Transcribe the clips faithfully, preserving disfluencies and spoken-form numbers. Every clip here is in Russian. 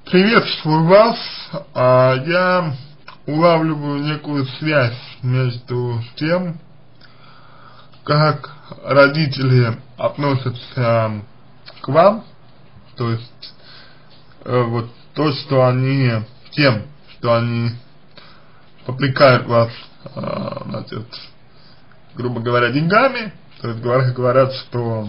Приветствую вас. А, я улавливаю некую связь между тем, как родители относятся к вам, то есть э, вот то, что они, тем, что они попрекают вас, э, значит, грубо говоря, деньгами, то есть говорят, говорят что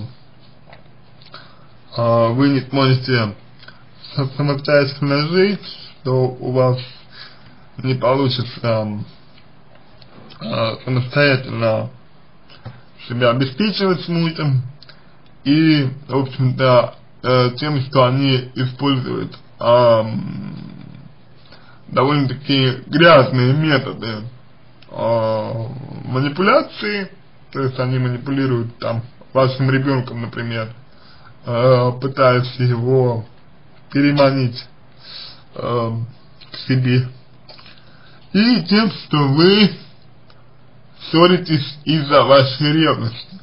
э, вы не сможете самостоятельно жить, что у вас не получится э, самостоятельно себя обеспечивать мужем, и, в общем-то, э, тем, что они используют э, довольно-таки грязные методы э, манипуляции, то есть они манипулируют там вашим ребенком, например, э, пытаясь его переманить э, к себе, и тем, что вы ссоритесь из-за вашей ревности.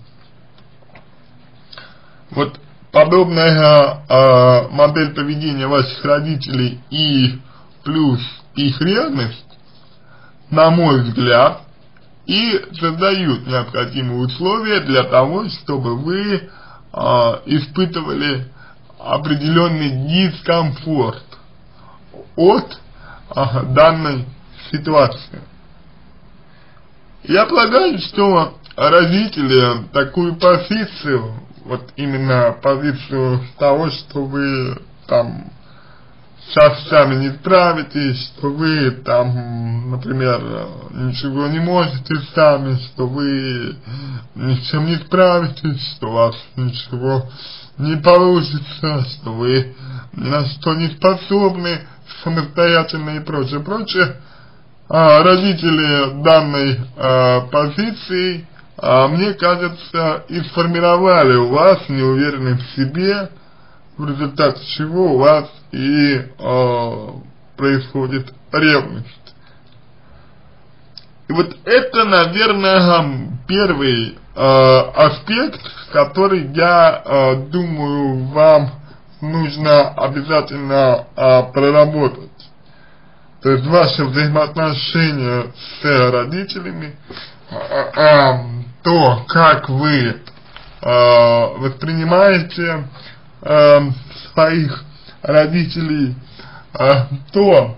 Вот подобная э, модель поведения ваших родителей и плюс их ревность, на мой взгляд, и создают необходимые условия для того, чтобы вы э, испытывали определенный дискомфорт от а, данной ситуации. Я полагаю, что родители такую позицию, вот именно позицию того, что вы там сейчас сами не справитесь, что вы там, например, ничего не можете сами, что вы ни с чем не справитесь, что у вас ничего не получится, что вы ни на что не способны самостоятельно и прочее, прочее. А родители данной а, позиции, а, мне кажется, и сформировали у вас неуверенность в себе, в результате чего у вас и а, происходит ревность. И вот это, наверное, первый э, аспект, который, я э, думаю, вам нужно обязательно э, проработать. То есть ваши взаимоотношения с родителями, э, э, то, как вы э, воспринимаете э, своих родителей, э, то,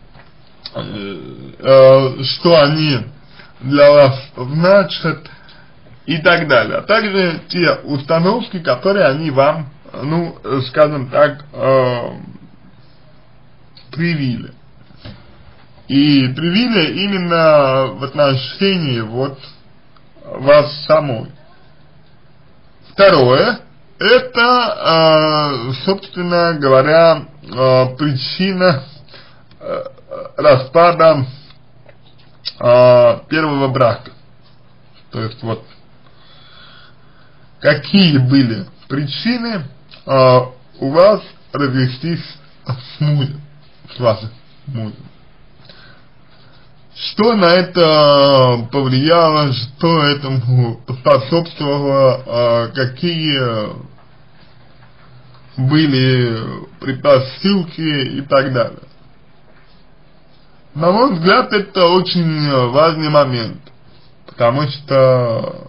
что они для вас значат и так далее, а также те установки, которые они вам, ну, скажем так, э, привили. И привили именно в отношении вот вас самой. Второе, это, э, собственно говоря, э, причина э, распада э, первого брака. То есть вот какие были причины э, у вас развестись с мужем, с вашим мужем. Что на это повлияло, что этому способствовало, э, какие были предпосылки и так далее. На мой взгляд, это очень важный момент, потому что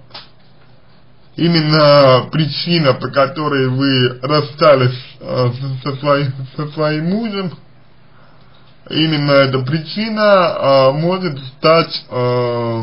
именно причина, по которой вы расстались э, со, своим, со своим мужем, именно эта причина э, может стать э,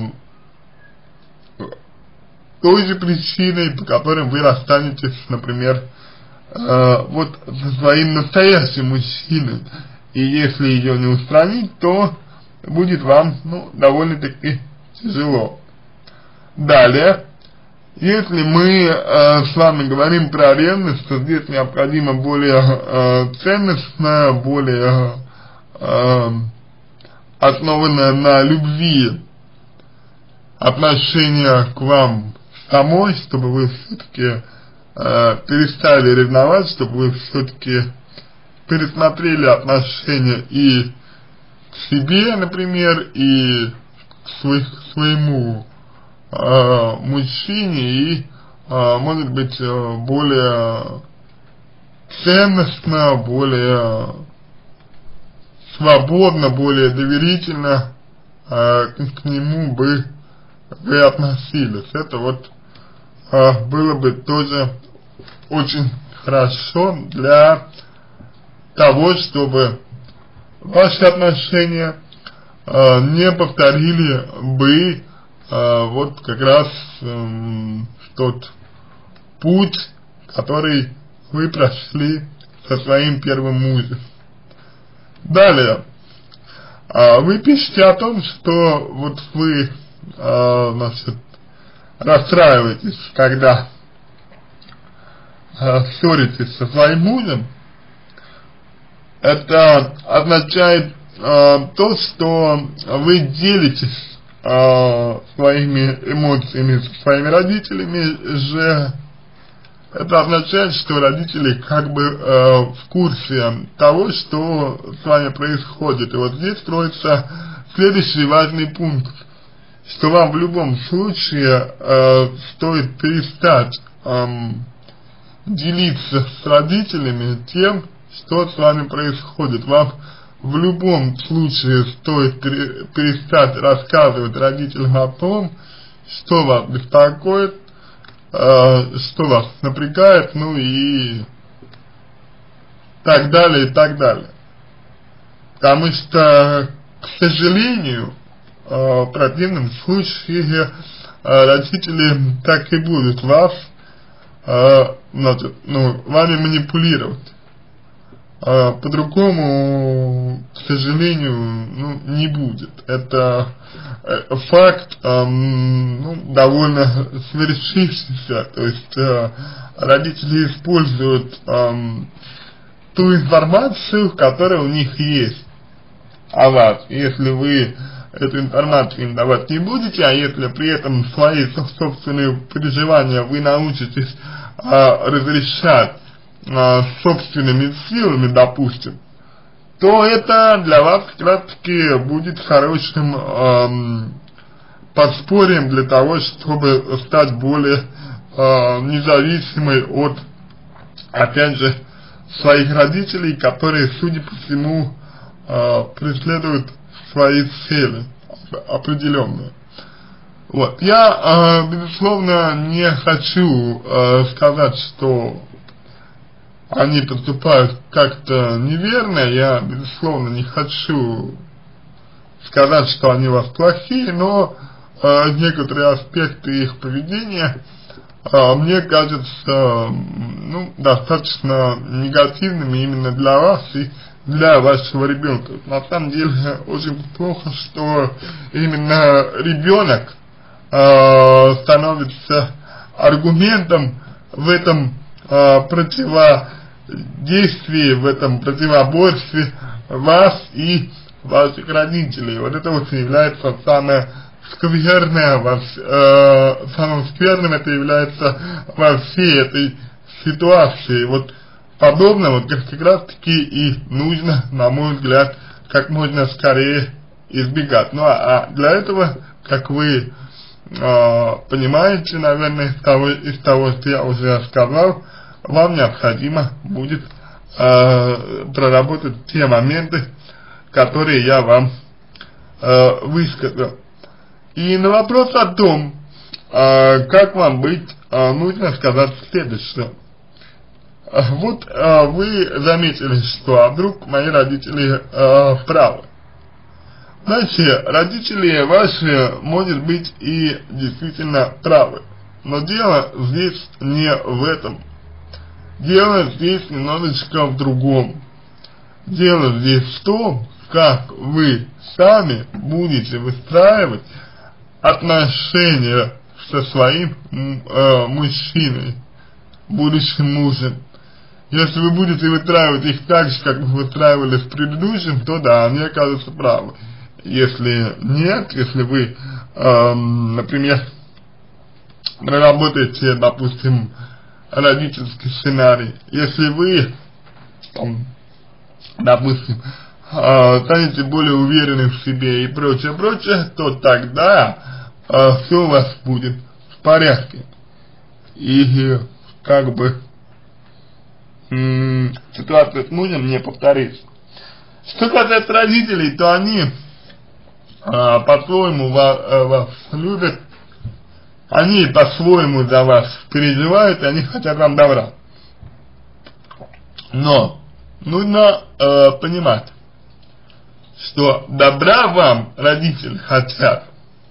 той же причиной, по которой вы расстанетесь, например, э, вот со своим настоящим мужчиной. И если ее не устранить, то будет вам, ну, довольно-таки тяжело. Далее, если мы э, с вами говорим про ревность, то здесь необходимо более э, ценностное, более э, основанное на любви отношение к вам самой, чтобы вы все-таки э, перестали ревновать, чтобы вы все-таки пересмотрели отношения и к себе, например, и к, свой, к своему э, мужчине, и, э, может быть, э, более ценностно, более свободно, более доверительно э, к, к нему бы вы относились. Это вот э, было бы тоже очень хорошо для того, чтобы ваши отношения э, не повторили бы э, вот как раз э, тот путь, который вы прошли со своим первым мужем. Далее, э, вы пишете о том, что вот вы э, значит, расстраиваетесь, когда э, ссоритесь со своим мужем. Это означает э, то, что вы делитесь э, своими эмоциями со своими родителями же. Это означает, что родители как бы э, в курсе того, что с вами происходит. И вот здесь строится следующий важный пункт, что вам в любом случае э, стоит перестать э, делиться с родителями тем, что с вами происходит. Вам в любом случае стоит перестать рассказывать родителям о том, что вас беспокоит, э, что вас напрягает, ну и так далее, и так далее. Потому что, к сожалению, э, в противном случае э, родители так и будут вас, э, значит, ну, вами манипулировать. По-другому, к сожалению, ну, не будет. Это э, факт э, ну, довольно свершившийся. То есть э, родители используют э, ту информацию, которая у них есть о вас. Если вы эту информацию им давать не будете, а если при этом свои собственные переживания вы научитесь э, разрешать собственными силами, допустим, то это для вас как раз таки будет хорошим эм, подспорьем для того, чтобы стать более э, независимой от, опять же, своих родителей, которые, судя по всему, э, преследуют свои цели определенные. Вот. Я, э, безусловно, не хочу э, сказать, что они поступают как-то неверно. Я, безусловно, не хочу сказать, что они у вас плохие, но э, некоторые аспекты их поведения э, мне кажутся ну, достаточно негативными именно для вас и для вашего ребенка. На самом деле очень плохо, что именно ребенок э, становится аргументом в этом э, противодействии, в этом противоборстве вас и ваших родителей. Вот это вот является самое скверное, во, э, самым скверным это является во всей этой ситуации. Вот подобного как, как раз таки и нужно, на мой взгляд, как можно скорее избегать. Ну а, а для этого, как вы э, понимаете, наверное, из того, из того, что я уже сказал, вам необходимо будет э, проработать те моменты, которые я вам э, высказал. И на вопрос о том, э, как вам быть, э, нужно сказать следующее. Вот э, вы заметили, что а вдруг мои родители э, правы. Знаете, родители ваши, может быть, и действительно правы. Но дело здесь не в этом. Дело здесь немножечко в другом. Дело здесь в том, как вы сами будете выстраивать отношения со своим э, мужчиной, будущим мужем. Если вы будете выстраивать их так же, как вы выстраивали с предыдущим, то да, мне кажется, правы. Если нет, если вы, э, например, проработаете, допустим, родительский сценарий, если вы, там, допустим, э, станете более уверены в себе и прочее, прочее, то тогда э, все у вас будет в порядке. И как бы м- ситуация с мужем не повторится. Что касается родителей, то они а, по-своему вас, вас любят, они по-своему за вас переживают, и они хотят вам добра. Но нужно э, понимать, что добра вам родители хотят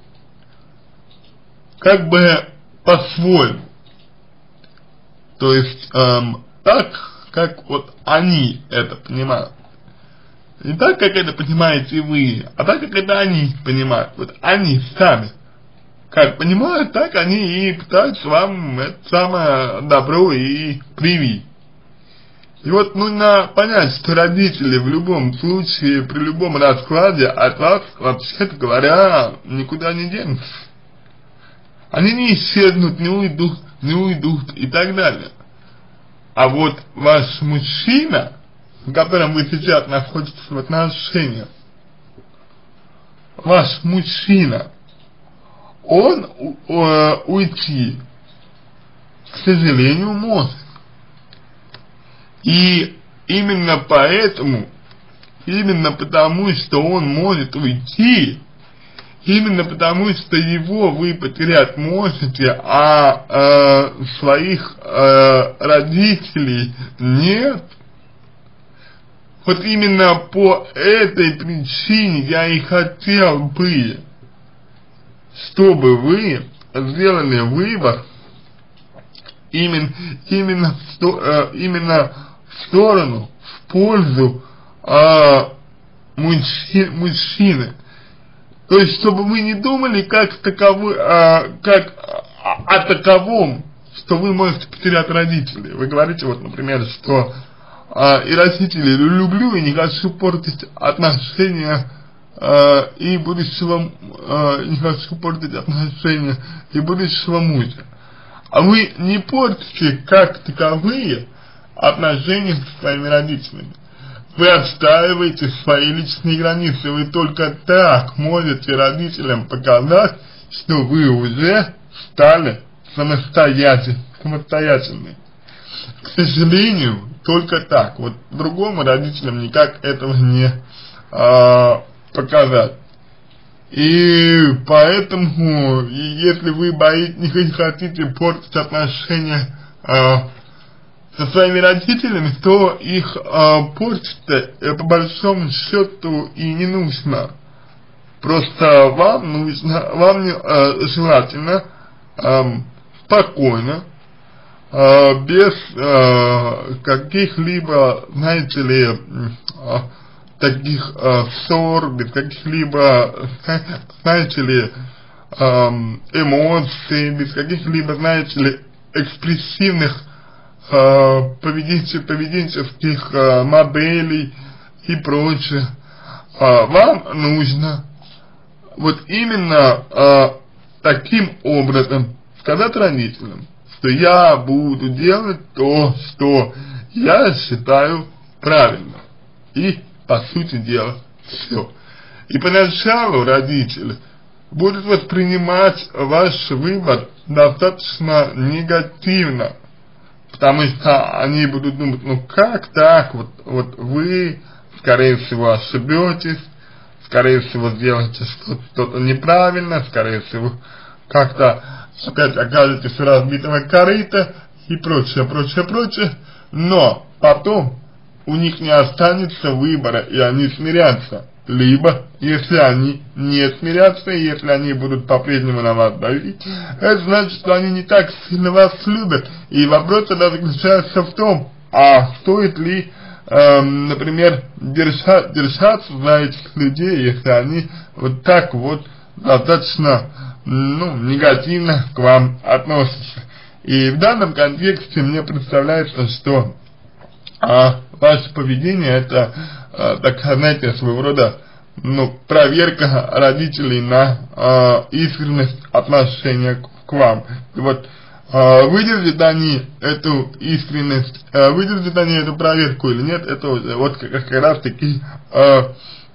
как бы по-своему. То есть эм, так, как вот они это понимают. Не так, как это понимаете вы, а так, как это они понимают. Вот они сами как понимают, так они и пытаются вам это самое добро и привить. И вот нужно понять, что родители в любом случае, при любом раскладе от вас, вообще-то говоря, никуда не денутся. Они не исчезнут, не уйдут, не уйдут и так далее. А вот ваш мужчина, с которым вы сейчас находитесь в отношениях, ваш мужчина, он э, уйти, к сожалению, может. И именно поэтому, именно потому, что он может уйти, именно потому, что его вы потерять можете, а э, своих э, родителей нет, вот именно по этой причине я и хотел бы, чтобы вы сделали выбор именно, именно, в, именно в сторону, в пользу э, мужчи, мужчины. То есть, чтобы вы не думали как, таковы, э, как о, о таковом, что вы можете потерять родителей. Вы говорите, вот, например, что э, и родителей люблю, и не хочу портить отношения э, и будущего, э, не хочу портить отношения и будущего мужа. А вы не портите как таковые отношения со своими родителями. Вы отстаиваете свои личные границы. Вы только так можете родителям показать, что вы уже стали самостоятельны. самостоятельны. К сожалению, только так. Вот другому родителям никак этого не а, показать. И поэтому, если вы боитесь, не хотите портить отношения а, со своими родителями, то их а, портить по большому счету и не нужно. Просто вам нужно, вам не, а, желательно а, спокойно, а, без а, каких-либо, знаете ли, а, таких э, ссор, без каких-либо, знаете ли, э, эмоций, без каких-либо, знаете ли, экспрессивных э, поведенческих, поведенческих э, моделей и прочее. Э, вам нужно вот именно э, таким образом сказать родителям, что я буду делать то, что я считаю правильно. И по сути дела, все. И поначалу родители будут воспринимать ваш выбор достаточно негативно, потому что они будут думать, ну как так, вот, вот вы, скорее всего, ошибетесь, скорее всего, сделаете что-то, что-то неправильно, скорее всего, как-то опять окажетесь у разбитого корыта и прочее, прочее, прочее, но потом у них не останется выбора, и они смирятся. Либо, если они не смирятся, и если они будут по-прежнему на вас давить, это значит, что они не так сильно вас любят. И вопрос тогда заключается в том, а стоит ли, эм, например, держа, держаться за этих людей, если они вот так вот достаточно, ну, негативно к вам относятся. И в данном контексте мне представляется, что а ваше поведение это, а, так знаете, своего рода, ну, проверка родителей на а, искренность отношения к, к вам. И вот а, выдержат они эту искренность, а, выдержат они эту проверку или нет, это вот как, как раз таки а,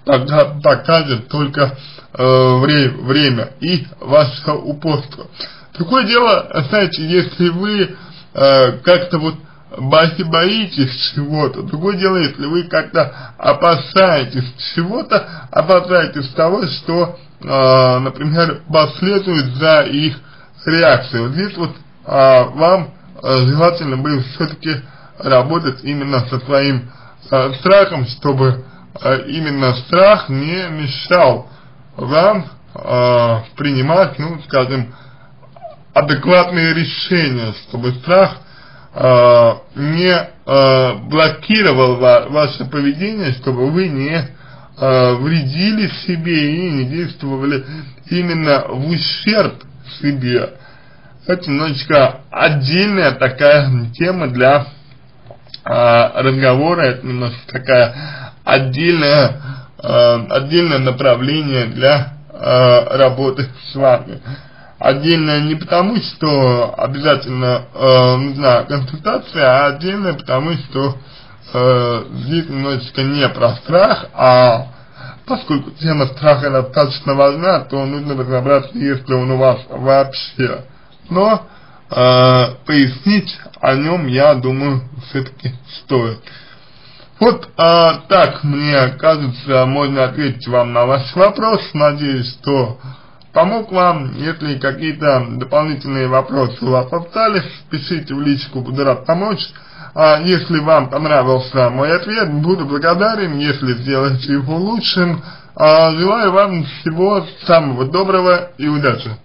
покажет только а, вре, время и ваше упорство. Другое дело, знаете, если вы а, как-то вот бои, боитесь чего-то. Другое дело, если вы как-то опасаетесь чего-то, опасаетесь того, что, э, например, последует за их реакцией. Вот здесь вот э, вам э, желательно бы все-таки работать именно со своим э, страхом, чтобы э, именно страх не мешал вам э, принимать, ну, скажем, адекватные решения, чтобы страх э, не э, блокировал ва ваше поведение, чтобы вы не э, вредили себе и не действовали именно в ущерб себе. Это немножечко отдельная такая тема для э, разговора, это немножко такая отдельная, э, отдельное направление для э, работы с вами. Отдельно не потому, что обязательно э, нужна консультация, а отдельно потому, что э, здесь немножечко не про страх, а поскольку тема страха достаточно важна, то нужно разобраться, если он у вас вообще. Но э, пояснить о нем, я думаю, все-таки стоит. Вот э, так, мне кажется, можно ответить вам на ваш вопрос. Надеюсь, что помог вам. Если какие-то дополнительные вопросы у вас остались, пишите в личку, буду рад помочь. А если вам понравился мой ответ, буду благодарен, если сделаете его лучшим. А желаю вам всего самого доброго и удачи.